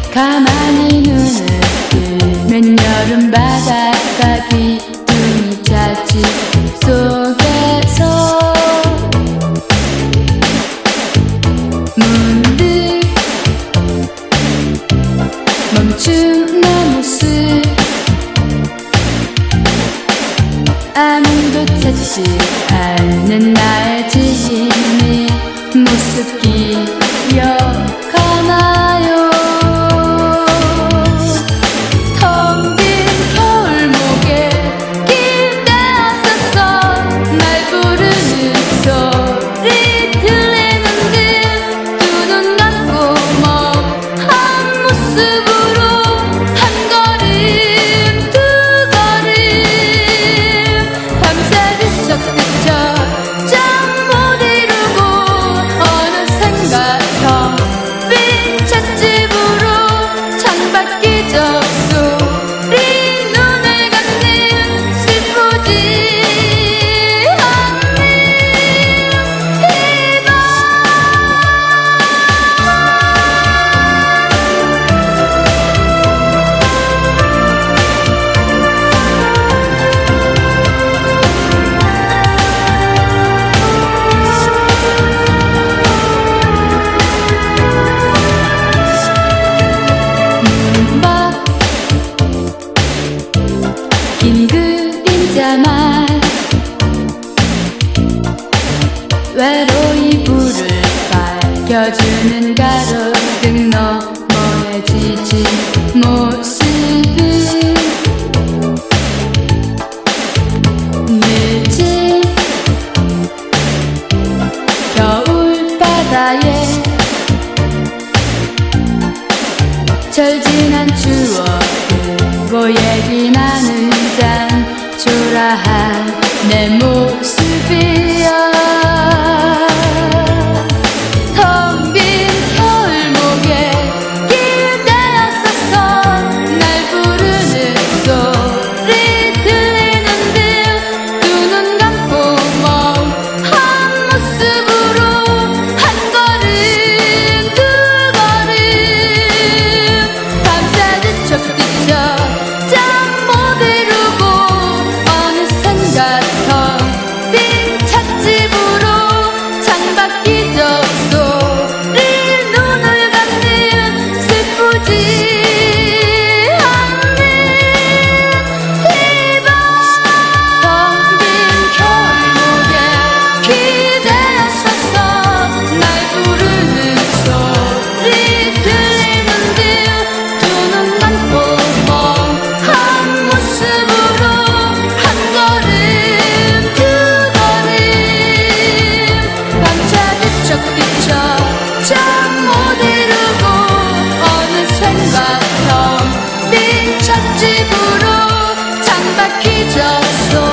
가만히 눈을 뜨면 여름 바닷가 기둥이 자지 속에서 문득 멈춘 내 모습 아무도 찾지 않는 나의 지인의 모습 기억하나요? 텅 빈 겨울목에 기대었었어. 날 부르는 소리 들리는 듯 두 눈 감고 멍한 모습으로 한 걸음 두 걸음 밤새 뒤척뒤척 잠 못 이루고 어느샌가 텅 빈 찻집으로 창밖 기적 소리 눈을 감는 슬프지 않는 희망. 긴 그림자만 외로이 불을 밝혀주는 가로등 너머의 지친 모습은 늦은 겨울바다에 절진한 추억들고 얘기 나누자 초라한 내 모습이야. 텅 빈 겨울목에 기대었었어. 날 부르는 소리 들리는 듯 두 눈 감고 멍한 모습으로 한 걸음 두 걸음 밤새 뒤척뒤척 잠 못 이루고 어느샌가 텅 빈 찻집으로 창밖 기적 소리 눈을 감는 슬프지 않는 희망. 텅 빈 겨울목에 기대었었어. 날 부르는 소리 들리는 듯 두 눈 감고 멍한 모습으로 한 걸음 두 걸음 밤새 뒤척뒤척 잠 못 이루고 어느샌가 텅 빈 찻집으로 창밖 기적 소리